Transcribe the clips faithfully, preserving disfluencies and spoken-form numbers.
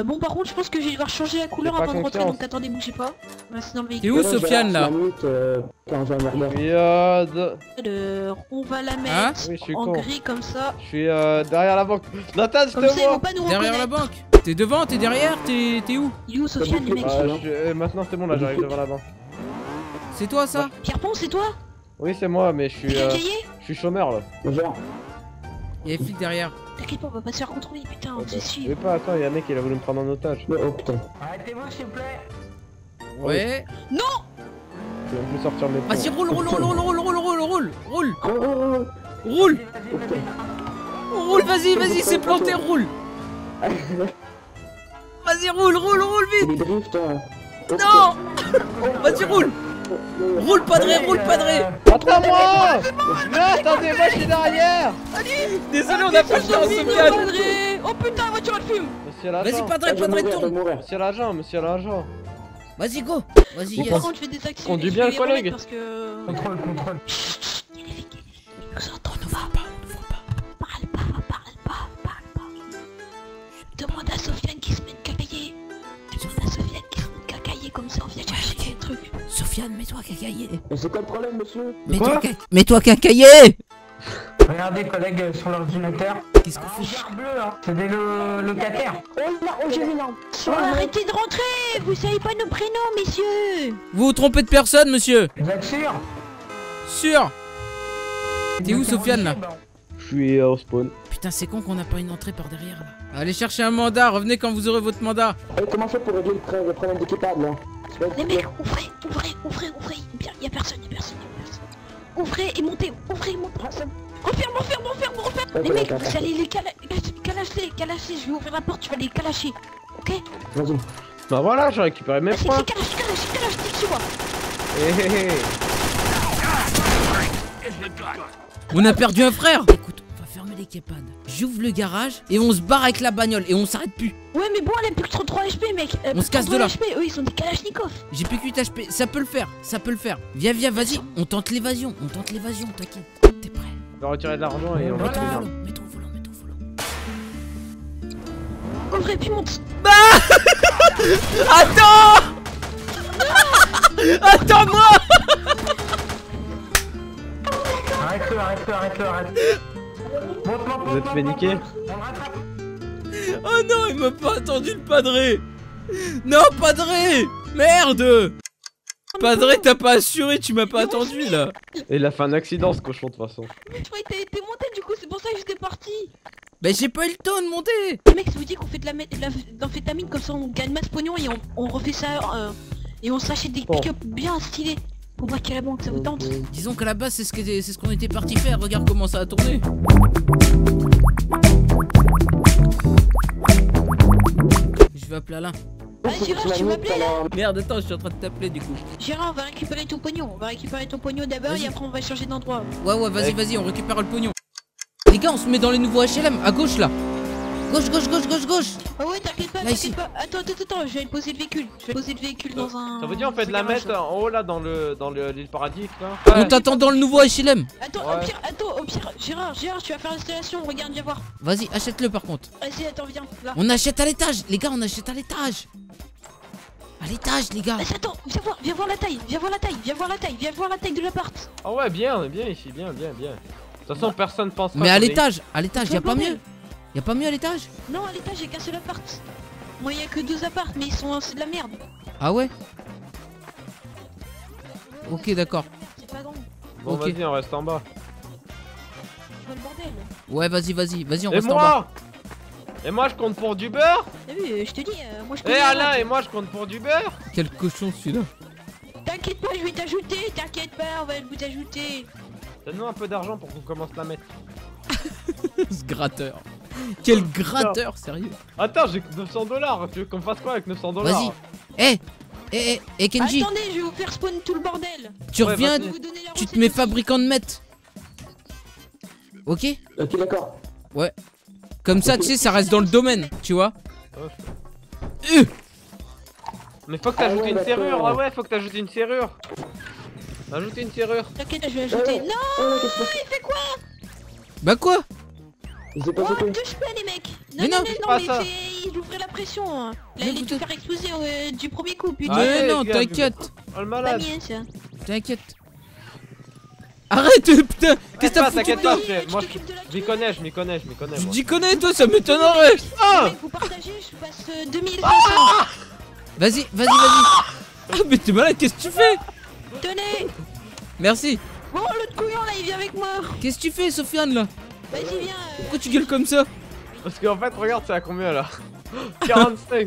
bon, par contre, je pense que je vais devoir changer la couleur avant de rentrer, donc attendez, bougez pas. On va rester dans le véhicule. T'es où, Sofiane, là? Alors, on va la mettre Hein oui, je suis en con. gris comme ça. Je suis euh, derrière la banque. Nathan, je Comme ça, te ils vont vois. pas nous Derrière la reconnaître. banque. T'es devant, t'es derrière, t'es t'es où? Il est où, Sofiane, les mecs? Ah, je- euh, Maintenant, c'est bon, là, j'arrive devant la banque. C'est toi ça? Pierrepont, c'est toi? Oui, c'est moi, mais je suis, T'es euh, cahier? je suis chômeur là. Bonjour. Il y a des flics derrière. T'inquiète pas, on va pas se faire contrôler, putain, on te Je suit. vais pas, attends, il y a un mec qui a voulu me prendre en otage. Oh putain. Arrêtez-vous s'il vous plaît. Ouais. Non! Je vais plus sortir mes Vas-y, points. roule, roule, roule, roule, roule, roule, roule, roule, roule, Oh, oh, oh. roule, Vas-y, vas-y, vas-y. roule, vas-y, vas-y, c'est planté, roule. Vas-y, roule, roule, roule C'est vite. des drifts, toi. Non. Vas-y, roule. Roule, padré, roule, padré. Attends-moi. Non, attendez-moi, je suis derrière. Désolé, on a pas le temps, Sofiane. Padré. Oh putain, la voiture elle fume! Monsieur Vas-y, l'agent. padré, Ah, je vais padré, mourir, je vais tourne. mourir. Monsieur l'agent, monsieur l'agent. Vas-y, go. Vas-y, Bon, yes. par contre, je fais des actions. Conduis je bien, vais le les remettre collègue. Parce que... Contrôle, contrôle. Chut, chut, il y a des flics. Ils nous entendent, on va pas, on ouvre pas. Parle pas, parle pas, parle pas. Demande à Sofiane qui se met de cacailler. Demande à Sofiane qui se met de cacailler, comme ça on vient chercher des trucs. Sofiane, mets-toi cacailler. Mais c'est quoi le problème, monsieur? Mets-toi ca- mets-toi cacailler. Regardez collègue euh, sur l'ordinateur. Qu'est-ce qu'on Un fait? vert bleu hein. C'est des lo- locataires. Oh là, oh j'ai vu là. Oh, arrêtez de rentrer. Vous savez pas nos prénoms, messieurs. Vous vous trompez de personne, monsieur. Vous êtes sûr? Sûr. T'es où, Sofiane, là? Je suis euh, au spawn. Putain, c'est con qu'on n'a pas une entrée par derrière, là. Allez chercher un mandat, revenez quand vous aurez votre mandat. Eh, comment fait pour régler le, pro- le problème d'équipage là? C'est pas Les équipé. mecs, ouvrez, ouvrez, ouvrez, ouvrez. Bien, y a personne, y a personne, y a personne. Ouvrez et montez, ouvrez et montez. Referme, referme, referme, referme. Ok, Les mecs, d'accord, vous allez les cala- calacher, calacher. Je vais ouvrir la porte, tu vas les calacher. Ok? Vas-y. Bah voilà, j'ai récupéré mes Vas-y, points. c'est calache, calache, calache, t'es sur moi. Hé hé hé. On a perdu un frère. Écoute, on va fermer les capanes. J'ouvre le garage et on se barre avec la bagnole et on s'arrête plus. Ouais, mais bon, elle a plus que trente-trois H P, mec. Elle a On plus se que casse de trente-trois là. H P. Eux, ils ont des kalachnikovs. J'ai plus que huit H P, ça peut le faire, ça peut le faire. Viens, viens, vas-y, on tente l'évasion, on tente l'évasion, t'inquiète. T'es prêt? On va retirer de l'argent et on va Mets ton te volant, mets ton volant, mets ton volant. Ouvrez, puis monte. Attends. Attends-moi. Arrête-le, arrête-le, arrête-le, arrête. Monte, monte, Vous monte, êtes monte, fait monte, niquer. monte. On le rattrape. Oh non, il m'a pas attendu le padré. Non, padré. Merde. Padré, t'as pas assuré, tu m'as pas attendu là. Et il a fait un accident ce cochon de toute façon. Mais je croyais que t'étais monté, du coup, c'est pour ça que j'étais parti. Bah j'ai pas eu le temps de monter. Les mecs, ça vous dit qu'on fait de la mé- de la- de l'amphétamine, comme ça on gagne masse pognon et on, on refait ça euh, et on s'achète des Bon. pick-up bien stylés pour braquer la banque, ça vous tente? Disons qu'à la base c'est ce que- c'est ce qu'on était parti faire, regarde comment ça a tourné. Je vais appeler Alain. Ah, Gérard, tu m'appelais là? Merde, attends, je suis en train de t'appeler du coup. Gérard, on va récupérer ton pognon. On va récupérer ton pognon d'abord Vas-y. et après on va changer d'endroit. Ouais, ouais, vas-y, vas-y, on récupère le pognon. Les gars, on se met dans les nouveaux H L M, à gauche là. Gauche, gauche, gauche, gauche, gauche. Ah ouais, t'inquiète pas, Là, ici. t'inquiète pas. Attends, attends, attends, je vais poser le véhicule. Je vais poser le véhicule dans un... Ça veut dire on fait de la dans un mettre garage. en haut là dans le dans le- l'île paradis là. On t'attend dans le nouveau H L M. Attends, Ouais. au pire, attends, au pire, Gérard, Gérard, tu vas faire l'installation, regarde, viens voir. Vas-y, achète-le par contre. Vas-y, attends, viens, là. On achète à l'étage, les gars, on achète à l'étage. À l'étage, les gars. Vas-y, attends, viens voir, viens voir la taille, viens voir la taille, viens voir la taille, viens voir la taille de l'appart. Ah ouais, bien, bien ici, bien, bien, bien. De toute façon, personne pense pas. Mais à qu'on est- l'étage, à l'étage, Tu y a vois pas le mieux. bordel? Y a pas mieux à l'étage? Non, à l'étage, j'ai qu'un seul appart. Moi, il y a que deux apparts, mais ils sont... c'est de la merde. Ah ouais? Ok, d'accord. C'est pas grand. Bon, Ok. vas-y, on reste en bas. Je vois le bordel. Ouais, vas-y, vas-y, vas-y, on Et reste en bas. moi Et moi, je compte pour du beurre. T'as vu, euh, je te dis, euh, moi je Et connais Alain, la- et moi, je compte pour du beurre. Quel cochon celui-là. T'inquiète pas, je vais t'ajouter, t'inquiète pas, on va vous ajouter. Donne-nous un peu d'argent pour qu'on commence la mettre. Ce gratteur. Quel gratteur, sérieux. Attends, j'ai neuf cents dollars. Tu veux qu'on fasse quoi avec neuf cents dollars? Vas-y. Eh, eh, eh, eh, Kenji, Attendez, je vais vous faire spawn tout le bordel. tu Ouais, reviens, Je vais vous donner la tu te recette mets aussi. fabricant de mètres. Ok? Ok, d'accord. Comme ça, tu sais, ça reste dans le domaine, tu vois? Ouais. Euh, Mais faut que Ah t'ajoutes ouais, une d'accord. serrure. Ah ouais, faut que t'ajoutes une serrure. Ajoute une serrure. T'inquiète, je vais ajouter. Ouais. Non, Oh, qu'est-ce que il fait quoi? Bah quoi? Il s'est passé Oh, quoi? touche pas les mecs. Non, Mais non, non, non, fais non, pas mais ça. fait... il ouvrait la pression. Hein. Là, Mais il vous est tout êtes- faire exploser euh, du premier coup, putain. Ouais, Allez, non, gars, t'inquiète. Oh le La malade. mienne, ça. T'inquiète. Arrête, putain. Qu'est-ce que t'as foutu T'inquiète de- pas, Oui, frère. tu Moi, je t'occupes de la je m'y connais, je m'y connais, je m'y connais. Je moi. t'y connais, toi, ça m'étonnerait. Ah Mec, vous partagez, je passe euh, deux mille cinq cents. Vas-y, vas-y, vas-y. Ah, mais t'es malade, qu'est-ce que tu fais? Tenez. Merci. Bon, l'autre couillon là, il vient avec moi. Qu'est-ce que tu fais, Sofiane, là? Vas-y, viens. euh, Pourquoi tu gueules comme ça? Parce qu'en fait, regarde, c'est à combien là? quarante-cinq.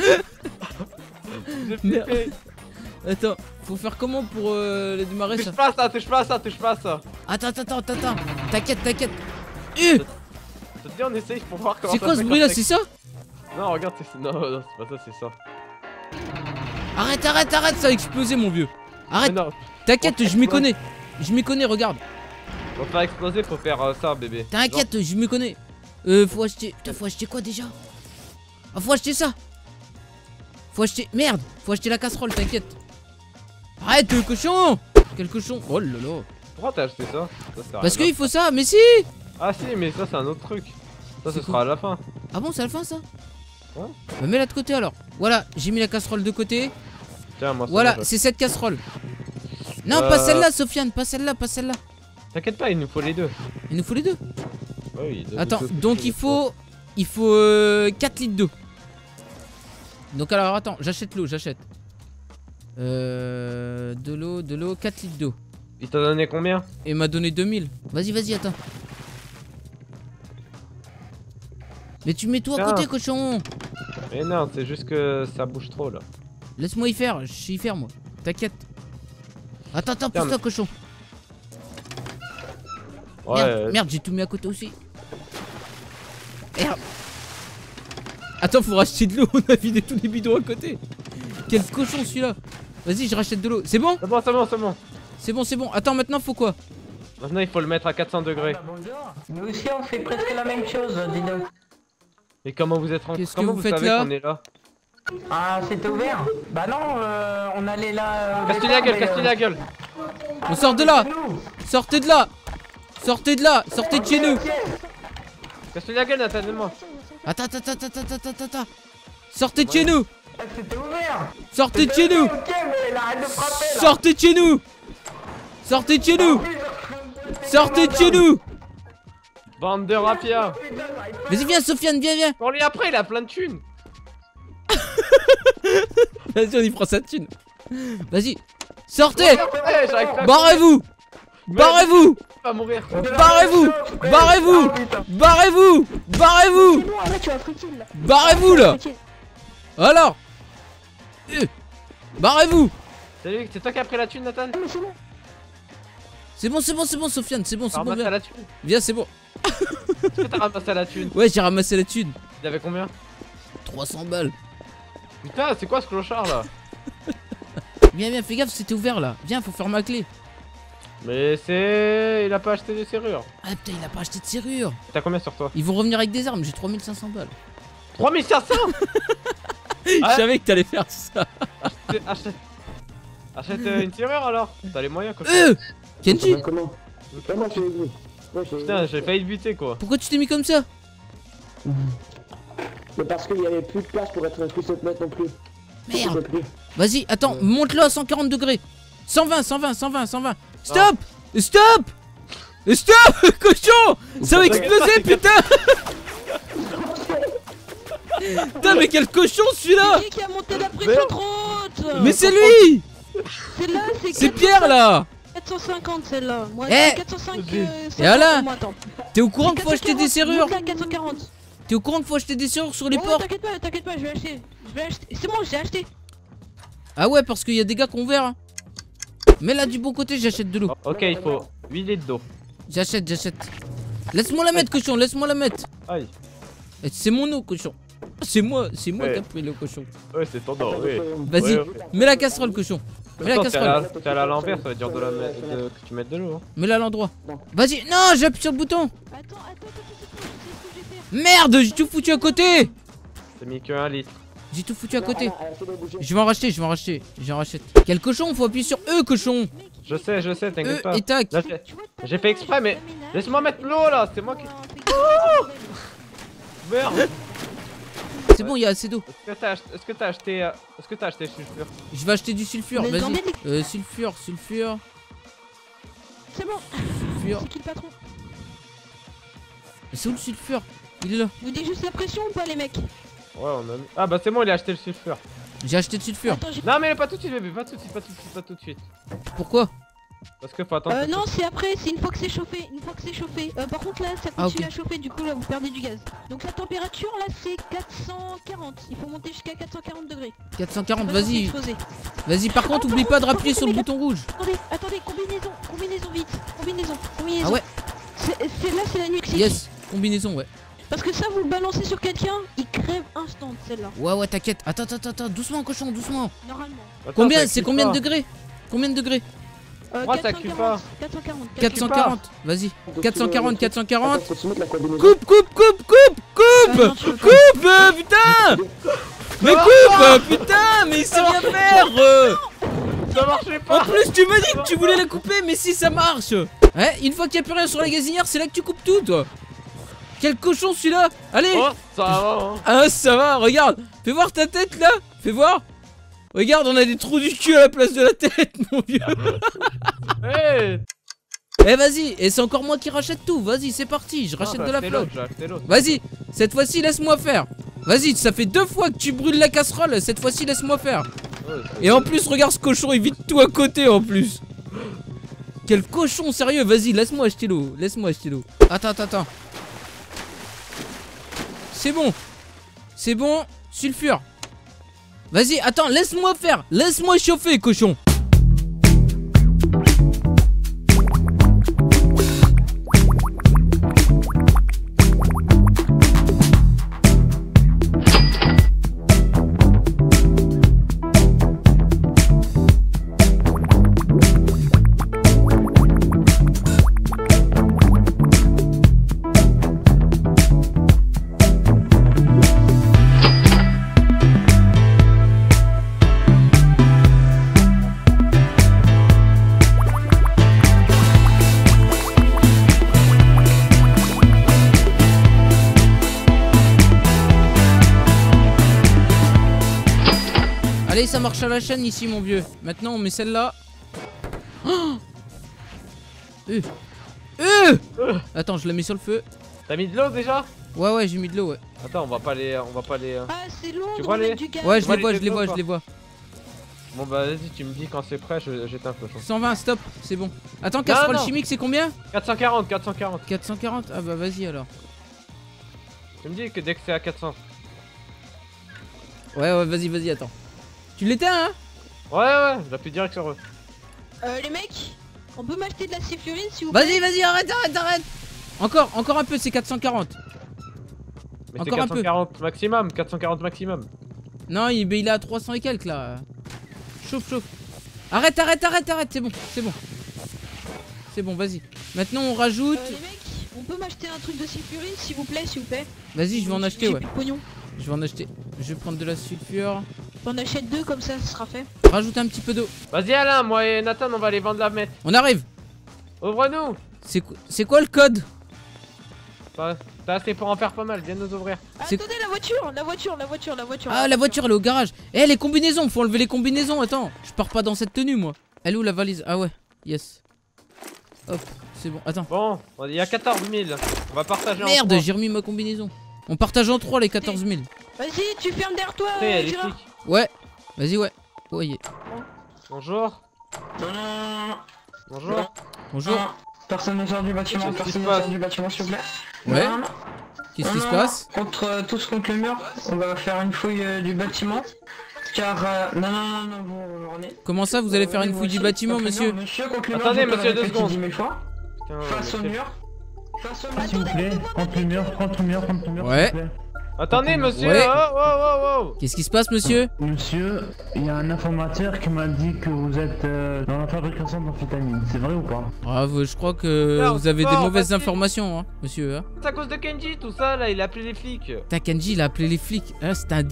J'ai Merde. flippé. Attends, faut faire comment pour euh, les démarrer, ça? Touche pas à ça, touche pas à ça, touche pas à ça. Attends, attends, attends, attends. T'inquiète, t'inquiète. Euh, Je te dis, on essaye pour voir comment c'est ça quoi se ce fait bruit là? quand C'est ça? Non, regarde, c'est. Non, non, c'est pas ça, c'est ça. Arrête, arrête, arrête, ça a explosé, mon vieux. Mais Arrête, non, t'inquiète, je m'y connais. Je m'y connais, regarde. pour faire exploser, faut faire euh, ça, bébé. T'inquiète, je m'y connais. Euh, faut acheter. Putain, faut acheter quoi déjà? Ah, faut acheter ça. Faut acheter. Merde, faut acheter la casserole, t'inquiète. Arrête, euh, cochon. Quel cochon? Oh là là. Pourquoi t'as acheté ça, ça sert à Parce rien. qu'il faut ça, mais si. Ah si, mais ça, c'est un autre truc. Ça, C'est ce quoi sera à la fin. Ah bon, c'est à la fin ça? Ouais. Bah, mets-la de côté alors. Voilà, j'ai mis la casserole de côté. Tiens, moi, ça Voilà, va, je- c'est cette casserole. Non, Euh. pas celle-là, Sofiane, pas celle-là, pas celle-là. T'inquiète pas, il nous faut les deux. Il nous faut les deux. Oui, deux- Attends, deux- donc deux- il faut. Il faut euh, quatre litres d'eau. Donc alors attends, j'achète l'eau, j'achète. Euh. De l'eau, de l'eau, quatre litres d'eau. Il t'a donné combien? Et il m'a donné deux mille. Vas-y, vas-y, attends. Mais tu mets tout à Tiens. côté, cochon. Mais non, c'est juste que ça bouge trop là. Laisse-moi y faire, je sais y faire moi. T'inquiète. Attends, attends, Tiens, pousse-toi, cochon. Ouais, Merde, euh, merde, j'ai tout mis à côté aussi. Merde. Attends, faut racheter de l'eau, on a vidé tous les bidons à côté. Quel cochon celui-là. Vas-y, je rachète de l'eau. C'est bon? c'est bon, c'est bon, c'est bon. C'est bon, c'est bon. Attends, maintenant faut quoi? Maintenant, il faut le mettre à quatre cents degrés. Bah, bonjour. Nous aussi on fait presque la même chose, dis donc. Et comment vous êtes rendu? Qu'est-ce que Comment vous vous faites savez là qu'on est là? Ah, c'était ouvert? Bah non, euh, on allait là. euh, Casse-lui la gueule, mais, casse-lui la gueule. On sort de là. c'est nous. Sortez de là. Sortez de là. Sortez de chez nous. Ok. Casse-lui la gueule, Nathan, moi. Attends, attends, attends, attends, attends, attends, attends. Sortez de chez nous. Ah, c'était ouvert. Sortez de chez nous. Ok, mais là, arrête de frapper là. Sortez de chez nous. Sortez de chez nous. Sortez de chez nous. Bande de rapia. Vas-y, viens, Sofiane, viens, viens. On lui après, il a plein de thunes. Vas-y, on y prend sa thune. Vas-y. Sortez. Eh, j'arrive pas à Barrez-vous. Barrez-vous. pas mourir. Barrez-vous. Barrez-vous. Barrez-vous. Barrez-vous. C'est bon, arrête, tu as un free-kill là. Barrez-vous là. Alors. Euh. Barrez-vous. Salut, c'est toi qui as pris la thune, Nathan? Ah, mais c'est bon. C'est bon, c'est bon, c'est bon, Sofiane, c'est bon, c'est T'as bon, ramassé viens. la thune? Viens, c'est bon. Est-ce que t'as ramassé la thune? Ouais, j'ai ramassé la thune. Il avait combien? trois cents balles. Putain, c'est quoi ce clochard là? Viens, viens, fais gaffe, c'était ouvert là. Viens, faut faire ma clé. Mais c'est... Il a pas acheté des serrures. Ah putain, il a pas acheté de serrure. T'as combien sur toi? Ils vont revenir avec des armes, j'ai trois mille cinq cents balles. trois mille cinq cents. Je Ah. savais que t'allais faire ça. Achète... Achète euh, une serrure alors. T'as les moyens quoi. Euh Kenji, Comment? Ouais, moi, j'ai vu. Ouais, j'ai Putain, j'ai failli te buter quoi. pourquoi tu t'es mis comme ça? Mais parce qu'il y avait plus de place pour être plus sept mètres non plus. Merde. Plus. Vas-y, attends, monte-le à cent quarante degrés. cent vingt, cent vingt, cent vingt, cent vingt. Stop. Stop. Stop, cochon. Ça va exploser, putain. Putain, mais quel cochon celui-là. Qui a monté la pression trop haute. Mais c'est lui. Celle-là, c'est C'est quatre- Pierre là. quatre cent cinquante celle-là. Moi, Eh. c'est quatre cent cinq. Vas-y. euh, Et cinquante voilà. pour moi, attends. T'es au courant qu'il faut acheter des serrures? Monte-la à quatre cent quarante. T'es au courant qu'il faut acheter des serrures sur les Ouais, portes? T'inquiète pas, t'inquiète pas, je vais acheter. Je vais acheter. C'est bon, j'ai acheté. Ah ouais, parce qu'il y a des gars qui ont ouvert. Hein. Mais là, du bon côté, j'achète de l'eau. Ok, il faut huit litres d'eau. J'achète, j'achète. Laisse-moi la mettre, cochon, laisse-moi la mettre. Aïe. Eh, c'est mon eau, cochon. C'est moi, c'est moi Ouais. qui a pris le cochon. Ouais, c'est ton dos, oui. Vas-y, Ouais, ouais. mets la casserole, cochon. Mets la Attends, t'es casserole. à la- t'es à l'envers, ça va être dur de la mettre, de- que tu mettes de l'eau. Hein. Mets-la à l'endroit. Vas-y, non, j'appuie sur le bouton. Attends, attends, attends, attends, attends, je sais ce que j'ai fait. Merde, j'ai tout foutu à côté. T'as mis que un litre. J'ai tout foutu à côté. Ah, ah, c'est bon, bougez. Je vais en racheter, je vais en racheter. J'en rachète. Quel cochon? Faut appuyer sur E, cochon. Je sais, je sais, E t'inquiète pas. et tac. Là, j'ai- Tu vois, t'as J'ai pas fait exprès, mais le ménage. laisse-moi mettre l'eau là, c'est moi qui. Non, fais gaffe. Merde. C'est bon, il y a assez d'eau. Est-ce que t'as ach- est-ce que t'as acheté. euh, Est-ce que t'as acheté le sulfure? Je vais acheter du sulfure, Mais vas-y. attendez, Euh, sulfure, sulfure, c'est bon. sulfure. C'est qui le patron? C'est où le sulfure? Il est là. Vous dites juste la pression ou pas les mecs? Ouais, on a mis. Ah bah c'est bon, il a acheté le sulfure. J'ai acheté de sulfure. Attends, j'ai... Non, mais pas tout de suite, bébé, pas tout de suite, pas tout de suite, pas tout de suite. Pourquoi? Parce que faut attendre. Euh que non, ça- c'est après, c'est une fois que c'est chauffé, une fois que c'est chauffé. Euh, par contre là, ça Ah, continue ok. à chauffer, du coup là vous perdez du gaz. Donc la température là c'est quatre cent quarante, il faut monter jusqu'à quatre cent quarante degrés. quatre cent quarante, Pas censé vas-y. exploser. Vas-y, par contre, Ah, oublie par pas de contre, rappuyer par sur le contre, bouton rouge. Attendez, attendez, combinaison, combinaison vite, combinaison, combinaison. Ah ouais, C'est c'est- là c'est la nuit que c'est. yes. Combinaison, ouais. Parce que ça vous le balancez sur quelqu'un, il crève instant celle-là, Ouais, ouais, t'inquiète. Attends, attends, attends, doucement, cochon, doucement. normalement. Attends, Combien? ça C'est cuit combien pas. de degrés? Combien de degrés? Euh, Moi, ça cuit pas. quatre cent quarante, quatre cent quarante, vas-y. quatre cent quarante, quatre cent quarante. Attends, faut se mettre la combinaison. Coupe, coupe, coupe, coupe, coupe, Ah, non, tu peux pas. coupe, euh, putain. Mais coupe, euh, putain, mais il sait rien faire. euh. Ça marchait En pas! plus, tu me dis que tu voulais la couper, mais si ça marche. Ouais, une fois qu'il n'y a plus rien sur la gazinière, c'est là que tu coupes tout, toi. Quel cochon celui-là. Allez. Oh, ça va, hein. Ah, ça va, regarde. Fais voir ta tête là. Fais voir. Regarde, on a des trous du cul à la place de la tête, mon vieux. Hey! Eh, vas-y. Et c'est encore moi qui rachète tout. Vas-y, c'est parti. Je rachète Ah, de la j'ai acheté flotte. l'autre, j'ai acheté l'autre. Vas-y. Cette fois-ci, laisse-moi faire. Vas-y, ça fait deux fois que tu brûles la casserole. Cette fois-ci, laisse-moi faire. Ouais, c'est- Et en plus, regarde ce cochon, il vide tout à côté en plus. Quel cochon, sérieux. Vas-y, laisse-moi acheter l'eau. Laisse-moi acheter l'eau. Attends, attends, attends. C'est bon. C'est bon. Sulfure. Vas-y, attends, laisse-moi faire. Laisse-moi chauffer, cochon. Allez, ça marche à la chaîne ici, mon vieux. Maintenant, on met celle-là. Oh euh. Euh Attends, je la mets sur le feu. T'as mis de l'eau déjà? Ouais, ouais, j'ai mis de l'eau, ouais. Attends, on va pas les. On va pas les. euh. Ah c'est long Tu de vois les- remettre du gaz. Ouais, je vois les vois, les je les vois, tableaux, je les vois. Bon bah vas-y, tu me dis quand c'est prêt, je- j'éteins le cochon. cent vingt, stop, c'est bon. Attends, casserole non. chimique, c'est combien? quatre cent quarante, quatre cent quarante. quatre cent quarante. Ah bah vas-y alors. Tu me dis que dès que c'est à quatre cents. Ouais, ouais, vas-y, vas-y, attends. Tu l'éteins, hein? Ouais, ouais, j'appuie direct sur eux. Euh les mecs, on peut m'acheter de la sulfurine s'il vous plaît? Vas-y, vas-y, arrête, arrête, arrête. Encore, encore un peu, c'est quatre cent quarante. Mais c'est Encore un peu. quatre cent quarante maximum, quatre cent quarante maximum. Non, il, il est à trois cents et quelques là. Chauffe, chauffe. Arrête, arrête, arrête, arrête, c'est bon, c'est bon. C'est bon, vas-y. Maintenant, on rajoute. Euh, les mecs, on peut m'acheter un truc de sulfurine s'il vous plaît, s'il vous plaît? Vas-y, je vais en acheter, J'ai ouais. plus de pognon. Je vais en acheter. Je vais prendre de la sulfure. J'en achète deux comme ça, ce sera fait. Rajoute un petit peu d'eau. Vas-y Alain, moi et Nathan, on va aller vendre la mette. On arrive. Ouvre-nous. C'est quoi, c'est quoi le code? Bah, T'as assez pour en faire pas mal, viens nous ouvrir. C'est- Attendez la voiture, la voiture, la voiture, la voiture. Ah, la voiture, elle est au garage. Eh, les combinaisons, faut enlever les combinaisons. Attends, je pars pas dans cette tenue, moi. Elle est où la valise? Ah ouais, yes. Hop, c'est bon. Attends. Bon, il y a quatorze mille. On va partager en Merde, trois. j'ai remis ma combinaison. On partage en trois les quatorze mille. Vas-y, tu fermes derrière toi, Après, il y a euh, les Gérard. flics. Ouais, vas-y, ouais. Ouais, yeah. Bonjour. Non, non, non, non. Bonjour. Bonjour. Non, personne ne sort du bâtiment, Qu'est-ce qui personne se ne sort passe du bâtiment, s'il vous plaît. Ouais. Non, non, non. Qu'est-ce Non, qui se non, passe? Contre, euh, tous contre le mur, on va faire une fouille euh, du bâtiment. Car, euh, non, non, non, non, vous revenez. Comment ça, vous allez faire une fouille du bâtiment, monsieur? Monsieur, contre le mur, Attendez, je vous monsieur, l'avais deux dit secondes. dix mille fois. Putain, Face au monsieur. mur. Face au mur. S'il vous plaît, contre le mur, contre le mur, contre le mur. Ouais. s'il vous plaît. Attendez, monsieur. Ouais. Oh, oh, oh, oh. Qu'est-ce qui se passe, monsieur? Monsieur, il y a un informateur qui m'a dit que vous êtes euh, dans la fabrication d'amphétamine. C'est vrai ou pas? Ah, vous- je crois que Non, vous avez des non, mauvaises parce que- informations, hein, monsieur. Hein. C'est à cause de Kenji, tout ça, là, il a appelé les flics. Takanji, il a appelé les flics. Ah, c'est un dick.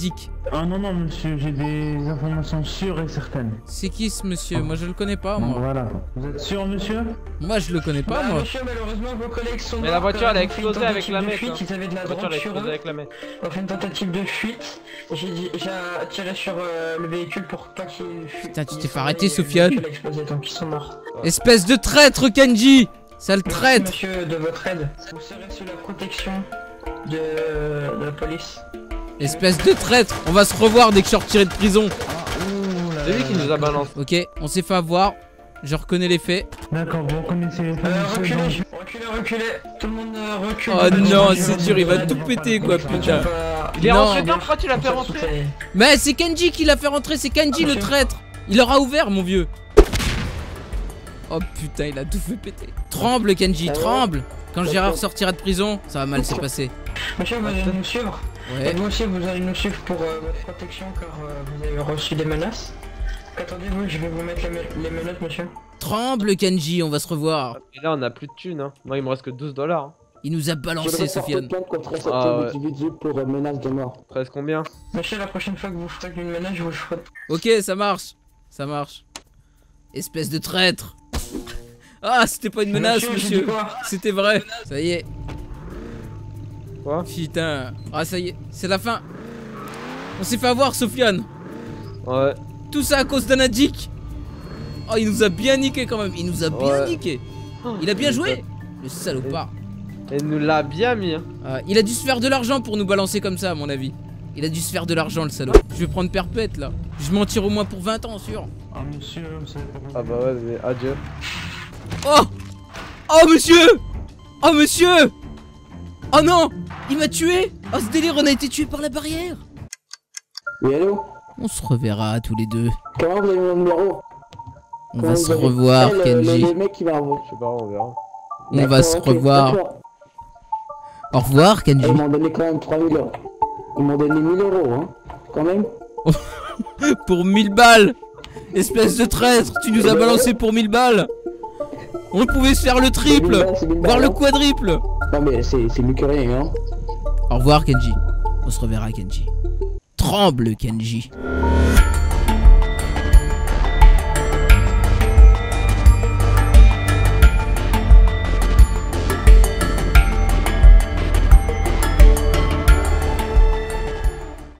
Ah non, non, monsieur, j'ai des informations sûres et certaines. C'est qui ce monsieur? Moi je le connais pas, Donc moi. voilà. Vous êtes sûr, monsieur? Moi je le connais pas, Bah, moi. monsieur, malheureusement, vos collègues sont Mais morts la voiture, quand elle a ils ont fait une explosé avec tentative la de mètre, fuite, hein. Ils avaient de la La voiture, drogue elle a sur explosé eux. avec la main. On a fait une tentative de fuite. J'ai dit, j'ai tiré sur euh, le véhicule pour pas qu'il fuite. Putain, tu Ils t'es sont fait arrêter, allés, le Sofiane. véhicule a explosé, donc ils sont morts. Espèce de traître, Kenji! Sale Merci, traître! monsieur, de votre aide. Vous serez sous la protection de, de la police. Espèce de traître! On va se revoir dès que je suis retiré de prison. C'est lui qui nous a balancé. Ok, on s'est fait avoir. Je reconnais les faits. D'accord, vous reconnaissez les faits, Euh, monsieur, reculez, donc- reculez, reculez. Tout le monde euh, recule. Oh non, Je c'est vais dur, il va vous tout aider. péter, quoi, Je putain. vais pas- Il est Non. rentré dedans, pourquoi tu l'as fait Ça, rentrer? c'est- Mais c'est Kenji qui l'a fait rentrer, c'est Kenji Ah, le monsieur. traître! Il aura ouvert, mon vieux! Oh putain, il a tout fait péter. Tremble, Kenji, Ah ouais? tremble! Quand Gérard sortira de prison, ça va mal se passer. Monsieur, vous allez nous suivre. Et Ouais. vous aussi, vous allez nous suivre pour euh, votre protection car euh, vous avez reçu des menaces. Attendez-vous, je vais vous mettre les, me- les menottes, monsieur. Tremble, Kenji, on va se revoir. Et là, on a plus de thunes, hein. Moi, il me reste que douze dollars. Hein. Il nous a Je balancé, voudrais porter Sofiane. plainte contre cet Ah ouais. individu pour euh, menace de mort. Presque combien? Monsieur, la prochaine fois que vous ferez une menace, je vous le ferai. Ok, ça marche. Ça marche. Espèce de traître. Ah, c'était pas une menace, j'ai dit monsieur. quoi? C'était vrai. Ça y est. Quoi? Putain. Ah, ça y est. C'est la fin. On s'est fait avoir, Sofiane. Ouais. Tout ça à cause d'Anadik. Oh, il nous a bien niqué quand même. Il nous a bien Ouais. niqué. Il a bien joué. Le salopard. Et il nous l'a bien mis, hein. Ah, il a dû se faire de l'argent pour nous balancer comme ça, à mon avis. Il a dû se faire de l'argent, le salaud. Je vais prendre perpète là. Je m'en tire au moins pour vingt ans, sûr. Ah, monsieur, vous savez pas Ah bah ouais, mais adieu. Oh! Oh, monsieur! Oh, monsieur! Oh non! Il m'a tué! Oh, ce délire, on a été tué par la barrière! Oui, allô? On se reverra tous les deux. Comment vous avez mon numéro? On Comment va vous se avez- revoir, Eh, le- Kenji. Le, le mec qui m'a envoyé. Je sais pas, on verra. On va D'accord, se ok, revoir. d'accord. Au revoir, Eh, Kenji. Ils m'ont donné quand même trois mille euros. Ils m'ont donné mille euros, hein. Quand même. Pour mille balles! Espèce de traître! Tu nous as balancé pour mille balles! On pouvait se faire le C'est triple! mille balles, c'est mille Voire balles, le hein. quadruple! Non mais c'est c'est mieux que rien, hein. Au revoir, Kenji. On se reverra, Kenji. Tremble, Kenji.